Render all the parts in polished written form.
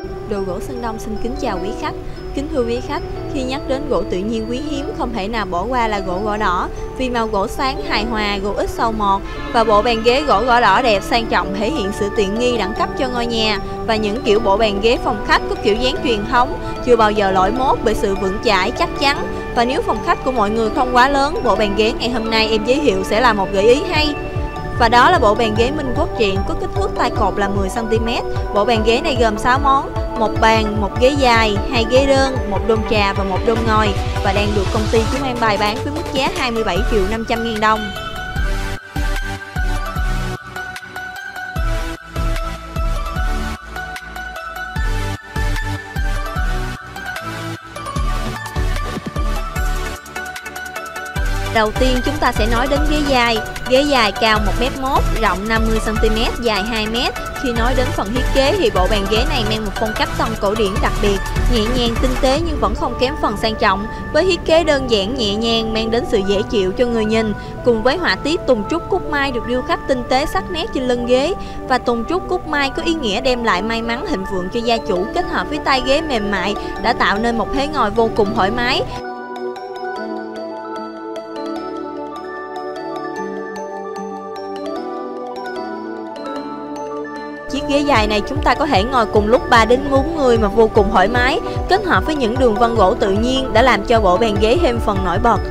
Đồ gỗ Sơn Đông xin kính chào quý khách. Kính thưa quý khách, khi nhắc đến gỗ tự nhiên quý hiếm, không thể nào bỏ qua là gỗ đỏ. Vì màu gỗ sáng, hài hòa, gỗ ít sâu mọt và bộ bàn ghế gỗ đỏ đẹp sang trọng thể hiện sự tiện nghi đẳng cấp cho ngôi nhà. Và những kiểu bộ bàn ghế phòng khách có kiểu dáng truyền thống, chưa bao giờ lỗi mốt bởi sự vững chãi chắc chắn. Và nếu phòng khách của mọi người không quá lớn, bộ bàn ghế ngày hôm nay em giới thiệu sẽ là một gợi ý hay. Và đó là bộ bàn ghế Minh Quốc Truyện có kích thước tay cột là 10 cm. Bộ bàn ghế này gồm 6 món: một bàn, một ghế dài, 2 ghế đơn, một đôn trà và một đôn ngồi, và đang được công ty chúng em bày bán với mức giá 27.500.000 đồng. Đầu tiên chúng ta sẽ nói đến ghế dài. Ghế dài cao 1m1, rộng 50cm, dài 2m. Khi nói đến phần thiết kế thì bộ bàn ghế này mang một phong cách tông cổ điển đặc biệt, nhẹ nhàng tinh tế nhưng vẫn không kém phần sang trọng. Với thiết kế đơn giản nhẹ nhàng mang đến sự dễ chịu cho người nhìn, cùng với họa tiết tùng trúc cúc mai được điêu khắc tinh tế sắc nét trên lưng ghế. Và tùng trúc cúc mai có ý nghĩa đem lại may mắn thịnh vượng cho gia chủ, kết hợp với tay ghế mềm mại đã tạo nên một thế ngồi vô cùng thoải mái. Chiếc ghế dài này chúng ta có thể ngồi cùng lúc 3 đến 4 người mà vô cùng thoải mái, kết hợp với những đường vân gỗ tự nhiên đã làm cho bộ bàn ghế thêm phần nổi bật.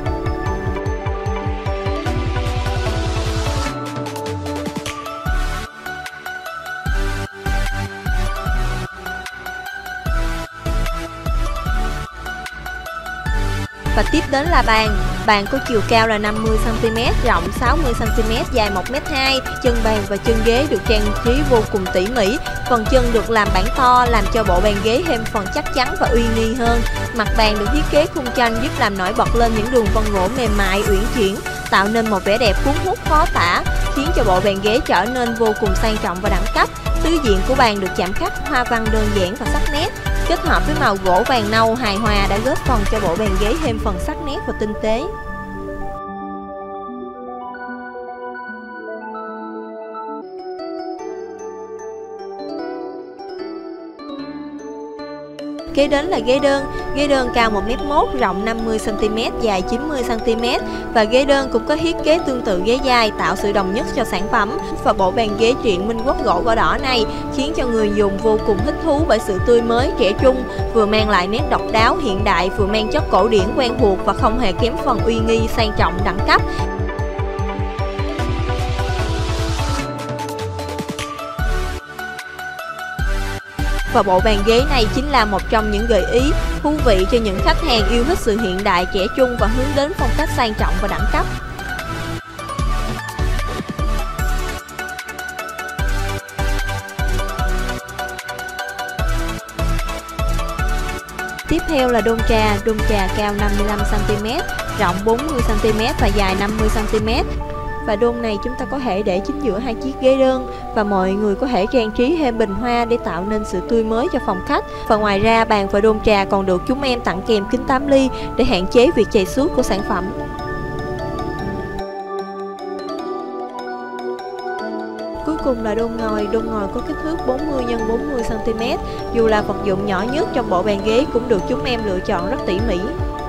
Và tiếp đến là bàn. Bàn có chiều cao là 50cm, rộng 60cm, dài 1m2. Chân bàn và chân ghế được trang trí vô cùng tỉ mỉ. Phần chân được làm bản to làm cho bộ bàn ghế thêm phần chắc chắn và uy nghi hơn. Mặt bàn được thiết kế khung tranh giúp làm nổi bật lên những đường vân gỗ mềm mại, uyển chuyển, tạo nên một vẻ đẹp cuốn hút khó tả, khiến cho bộ bàn ghế trở nên vô cùng sang trọng và đẳng cấp. Tứ diện của bàn được chạm khắc hoa văn đơn giản và sắc nét, kết hợp với màu gỗ vàng nâu hài hòa đã góp phần cho bộ bàn ghế thêm phần sắc nét và tinh tế. Kế đến là ghế đơn. Ghế đơn cao 1m1, rộng 50cm, dài 90cm. Và ghế đơn cũng có thiết kế tương tự ghế dài, tạo sự đồng nhất cho sản phẩm. Và bộ bàn ghế Truyện Minh Quốc gỗ đỏ này khiến cho người dùng vô cùng thích thú bởi sự tươi mới, trẻ trung, vừa mang lại nét độc đáo hiện đại, vừa mang chất cổ điển quen thuộc và không hề kém phần uy nghi, sang trọng, đẳng cấp. Và bộ bàn ghế này chính là một trong những gợi ý thú vị cho những khách hàng yêu thích sự hiện đại, trẻ trung và hướng đến phong cách sang trọng và đẳng cấp. Tiếp theo là đôn trà. Đôn trà cao 55cm, rộng 40cm và dài 50cm. Và đôn này chúng ta có thể để chính giữa hai chiếc ghế đơn, và mọi người có thể trang trí thêm bình hoa để tạo nên sự tươi mới cho phòng khách. Và ngoài ra bàn và đôn trà còn được chúng em tặng kèm kính 8 ly để hạn chế việc chày xước của sản phẩm. Cuối cùng là đôn ngồi. Đôn ngồi có kích thước 40 x 40cm. Dù là vật dụng nhỏ nhất trong bộ bàn ghế cũng được chúng em lựa chọn rất tỉ mỉ.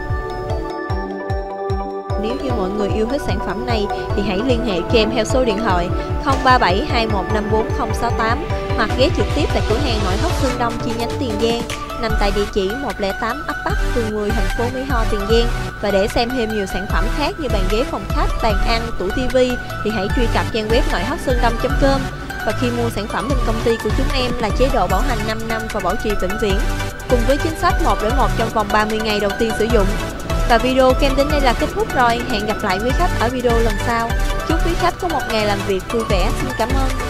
Nếu như mọi người yêu thích sản phẩm này thì hãy liên hệ cho em theo số điện thoại 0372154068 hoặc ghé trực tiếp tại cửa hàng Nội thất Sơn Đông chi nhánh Tiền Giang, nằm tại địa chỉ 108 ấp Bắc, phường 10, thành phố Mỹ Tho, Tiền Giang. Và để xem thêm nhiều sản phẩm khác như bàn ghế phòng khách, bàn ăn, tủ tivi thì hãy truy cập trang web nội thất sơn đông.com. Và khi mua sản phẩm bên công ty của chúng em là chế độ bảo hành 5 năm và bảo trì vĩnh viễn, cùng với chính sách 1 đổi 1 trong vòng 30 ngày đầu tiên sử dụng. Và video kem đến đây là kết thúc rồi. Hẹn gặp lại quý khách ở video lần sau. Chúc quý khách có một ngày làm việc vui vẻ. Xin cảm ơn.